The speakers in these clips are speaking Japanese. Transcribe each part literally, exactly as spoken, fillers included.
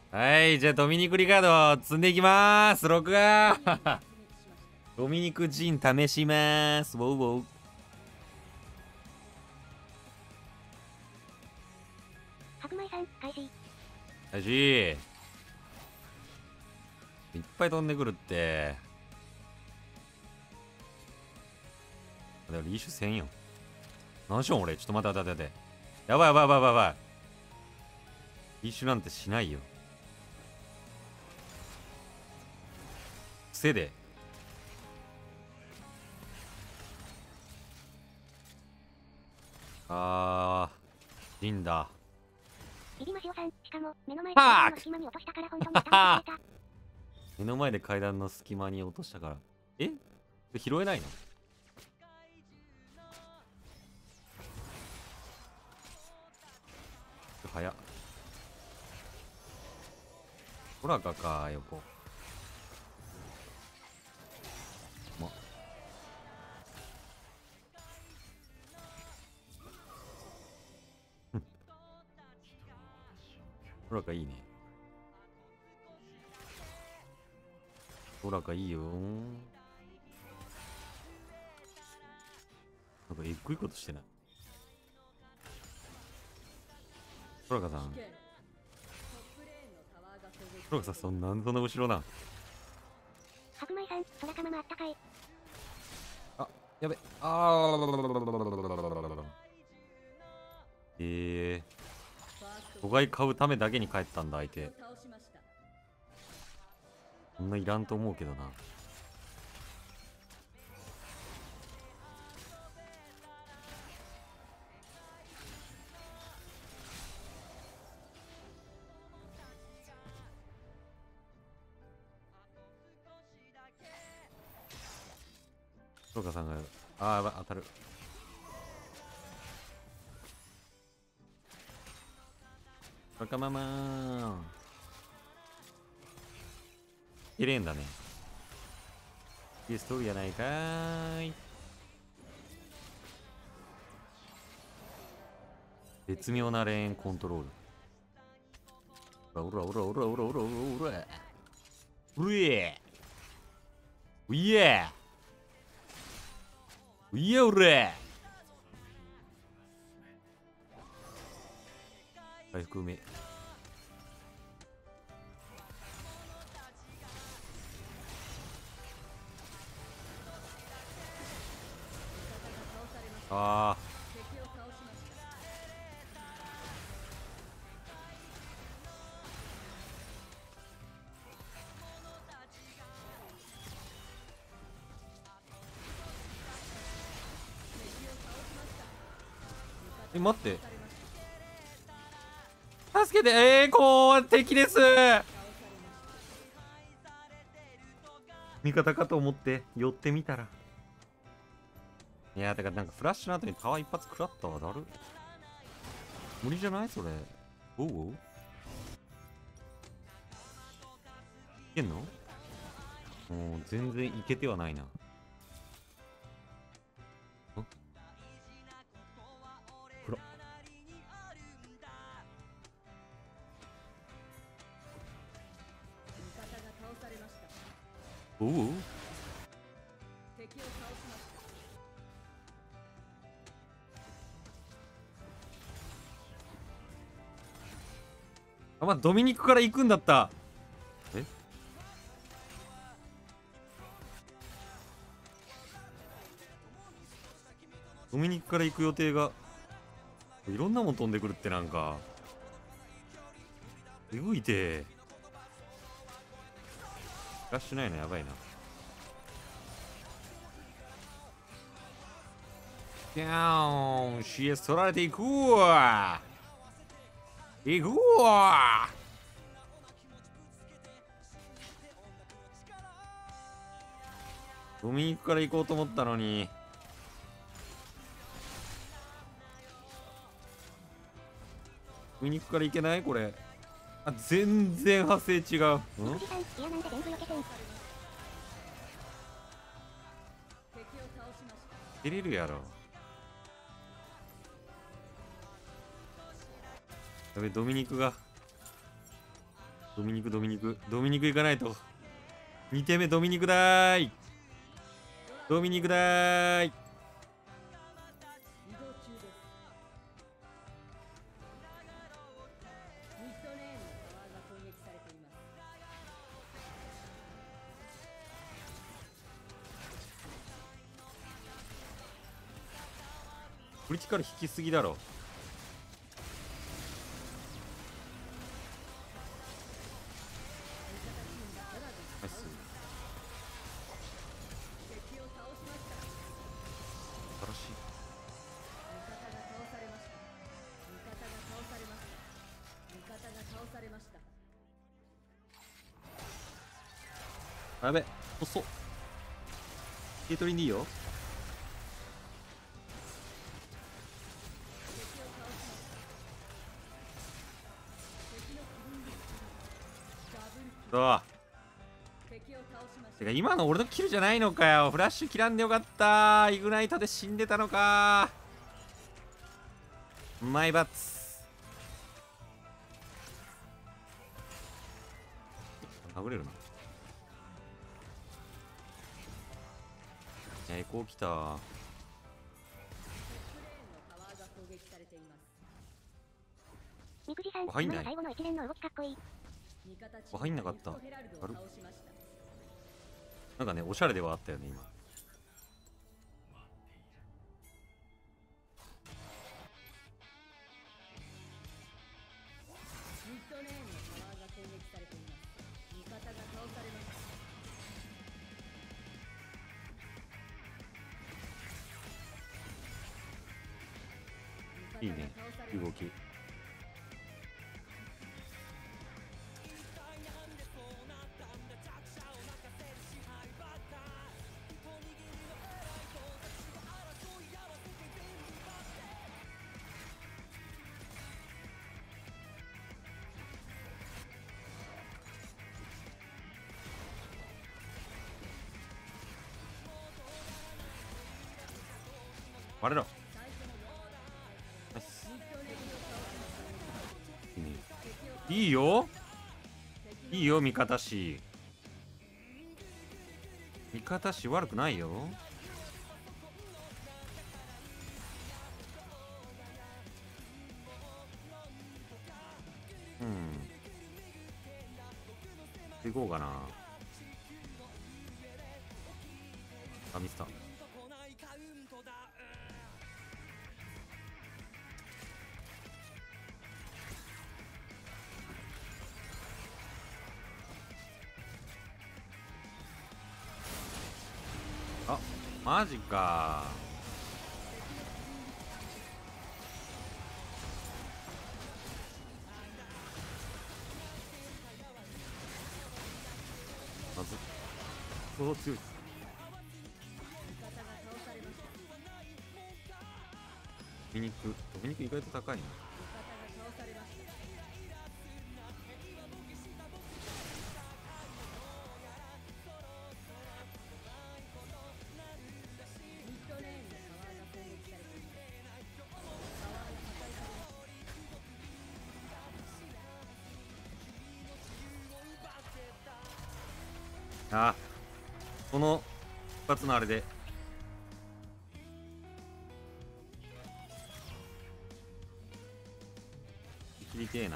はい、じゃあドミニクリカード積んでいきまーす。録画ドミニクジン試しまーす。ウォウウォウ。 白米さん、開始。 開始。いっぱい飛んでくるって。でもリーシュせんよ。何しよん俺。ちょっと待って待って待って。やばいやばいやばいやばい。リーシュなんてしないよ。癖で。あー、いいんだ。 ビビマシオさん、しかも、目の前でパーク階段の隙間に落としたから本当に騙された。 目の前で階段の隙間に落としたから。え拾えないの？早っ。ほらかか、横。ま。ほらかいいね。ほらかいいよー。なんかえっぐいことしてない。ほらかさん。ほらかさん、そんなんそんな後ろな。 白米さん、空玉もあったかい。 あ、やべ。あー。えー。都外買うためだけに帰ったんだ、相手。そんないらんと思うけどな。黒川さんが、あー、やばい、当たる。わかままーん。綺麗んだね。いいストーリーやないかーい。絶妙なレーンコントロール。おらおらおらおらおらおらおら。うえういえういえおれ。回復うめ。あー。え、待って。助けて、えー、こう、敵です。味方かと思って寄ってみたら。いやー、だからなんかフラッシュの後にタワー一発食らったわ。だる。無理じゃないそれ。おうおう。いけんの？もう全然いけてはないな。あ、暗っ。おうおう。あ、まあ、ドミニクから行くんだった。えドミニクから行く予定がいろんなもん飛んでくるってなんかえぐいて。フラッシュないのやばいな。ギャーン シーエス 取られていくわいくわ。ドミニクから行こうと思ったのにドミニクから行けないこれ。あ、全然派生違う。ん切れるやろ。やべ、ドミニクがドミニクドミニクドミニク行かないと。にてんめドミニクだーい。ドミニクだーい。 移動中です。ミッドレーンのタワーが攻撃されています。 クリティカル引きすぎだろ。ナイス。 敵を倒しました。 素晴らしい。 味方が倒されました。味方が倒されました。味方が倒されました。 やべ、細っ。ゲートリンでいいよ。 敵を倒しました。敵のキリングダブルキル。 そう。 敵を倒しましたてか今の俺のキルじゃないのかよ。フラッシュ切らんでよかった。イグナイトで死んでたのか。マイバッツ。殴れるな。いや、エコー来た。 トップレーンのタワーが攻撃されています。 みくじさん、 入んない今の最後の一連の動きかっこいい。 味方チーム入んなかったがレフトヘラルドを倒しました。 なんかね、おしゃれではあったよね、今。 ミッドレーンのタワーが攻撃されています。味方が倒されました。 いいね、動き。割れろ。ナイス。いいね。いいよ。いいよ、味方し。味方し悪くないよ。うん。行こうかな。あ、ミスった。あ、マジか。まずおお、強い。ドミニク、ドミニク意外と高いな。あ、この一発のあれで切りてえな。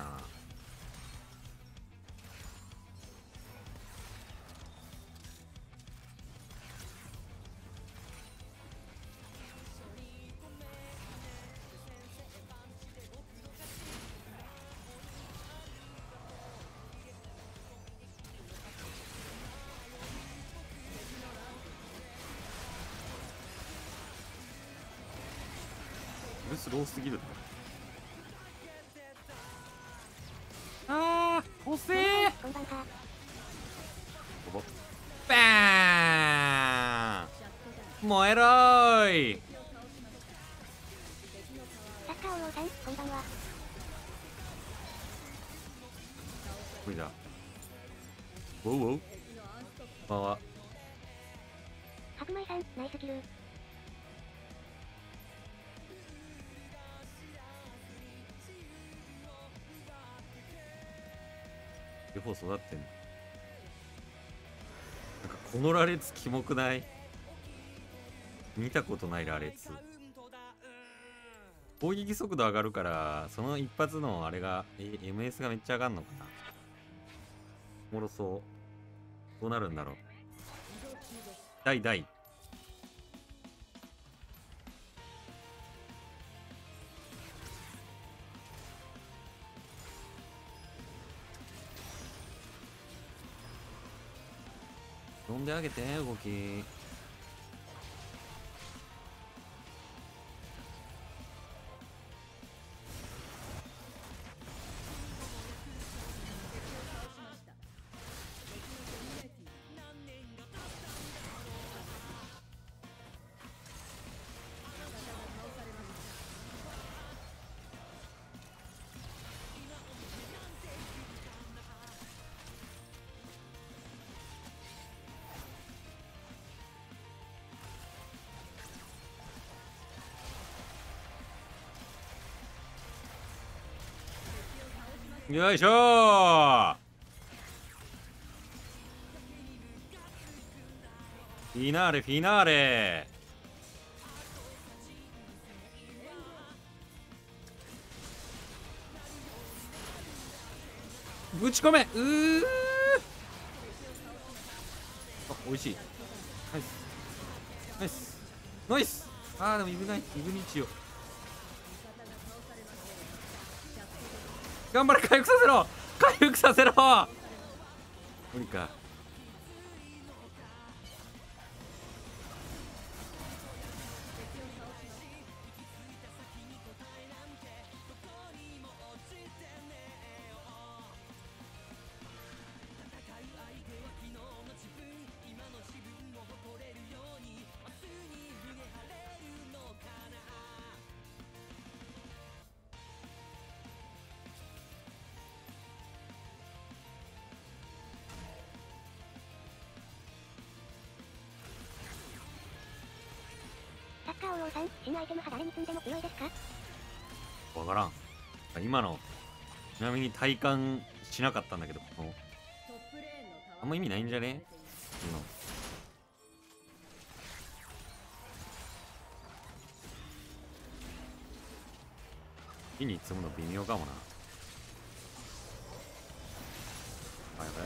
ブスローすぎる。あー、遅えー。 こんばんは。 バーン、燃えろーい。 サッカー王さん、こんばんは。 無理だ。ウォウウォウ。こんばんは。 白米さん、ナイスキル。 両方育ってんの。なんかこの羅列キモくない？見たことない羅列。攻撃速度上がるからその一発のあれがえ エムエス がめっちゃ上がるのかな。おもろそう。どうなるんだろう。大大呼んであげて動き。よいしょー。フィナーレフィナーレ。ぶち込め。うー、あ、おいしい。ナイスナイスナイス。あーでもイグナイイグニチよ。頑張れ、回復させろ回復させろ。無理か。 サッカー王さん、新アイテムは誰に積んでも強いですか？ わからん。今のちなみに体感しなかったんだけど、このあんま意味ないんじゃね？今火に積むの微妙かもな。あ、やばい。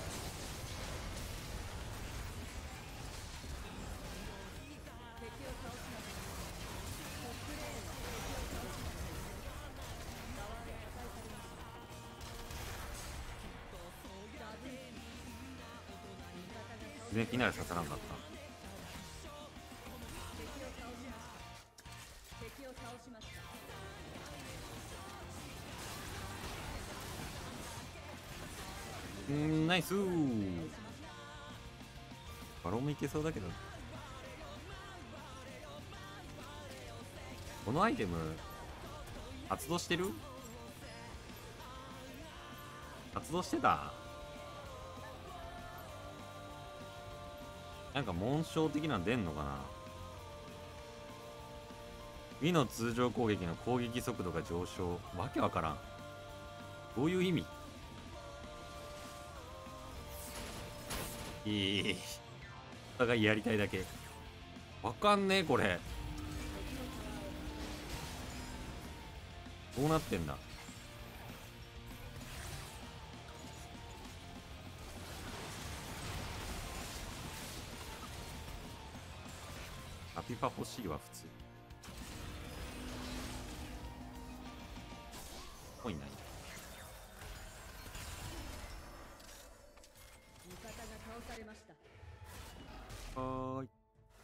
全然フィナーレ刺さらんかった。うーん、ナイスー。バロンもいけそうだけど。このアイテム発動してる？発動してた？なんか紋章的なの出んのかな。ウィの通常攻撃の攻撃速度が上昇。わけわからん。どういう意味？いい。お互いやりたいだけ。わかんねえ、これ。どうなってんだ。ハピパ欲しいわ、普通。ぽいない。 味方が倒されました。 はーい。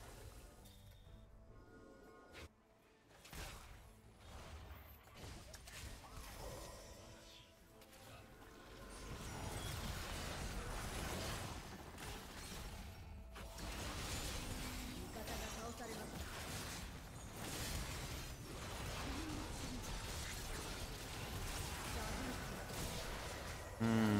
うーん、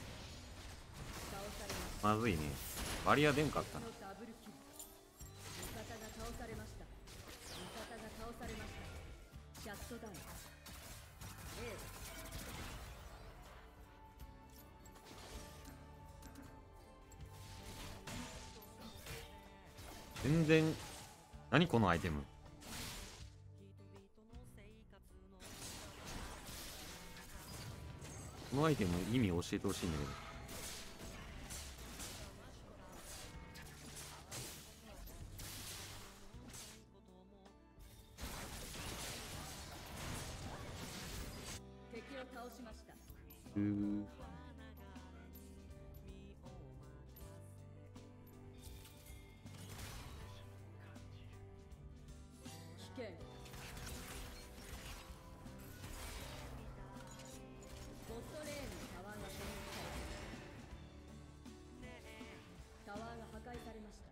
まずいね。バリア出んかったな。 ダブルキル。味方が倒されました。味方が倒されました。シャットダウン。A。 全然。何このアイテム。このアイテム意味教えてほしいんだけど。 敵を倒しました。 うー危険。ボットレーンのタワーが攻撃された。タワーが破壊されました。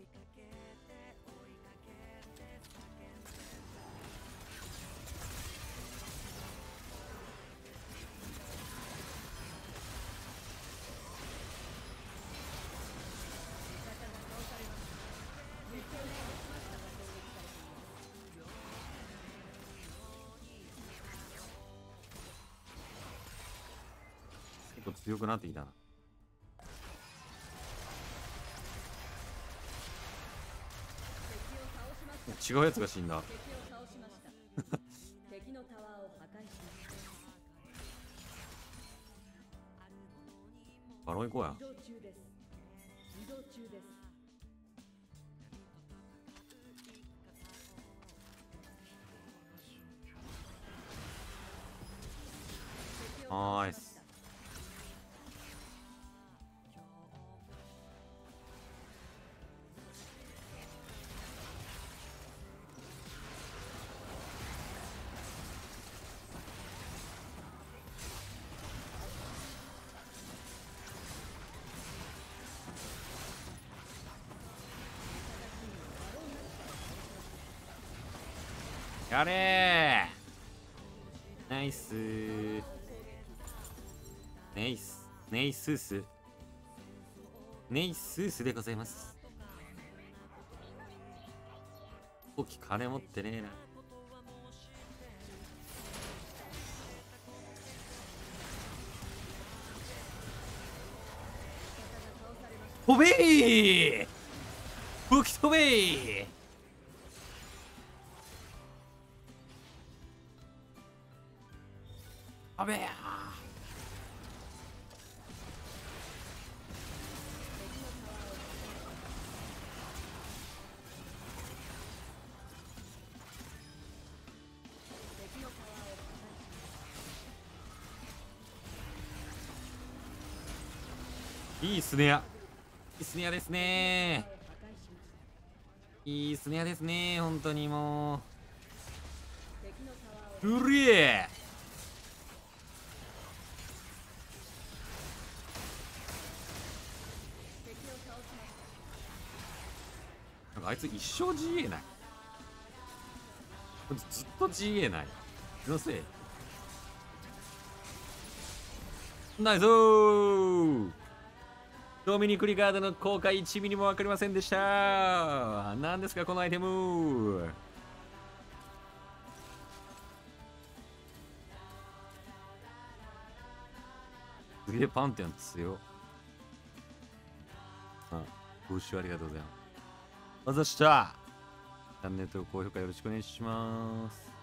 結構強くなってきたな。違うやつが死んだ。 敵を倒しました敵のタワーを破壊しました。 バロン行こうや。 移動中です。移動中です。 ナイス。やれー。ナイスー。ネイスネイスースネイスースでございます。大きい金持ってねえな。飛べー。吹き飛べー。あべやー。いいスネア。いいスネアですねー。いいスネアですねー。本当にもう。うりえ。なんかあいつ一生 ジーエー ない。ずっと ジーエー ない。気のせい。ナイスー。ドミニク・リガードの効果いちミリも分かりませんでした。何ですかこのアイテム。すげえパンティアン強。あ、ご視聴ありがとうございます。まずした。チャンネル登録高評価よろしくお願いします。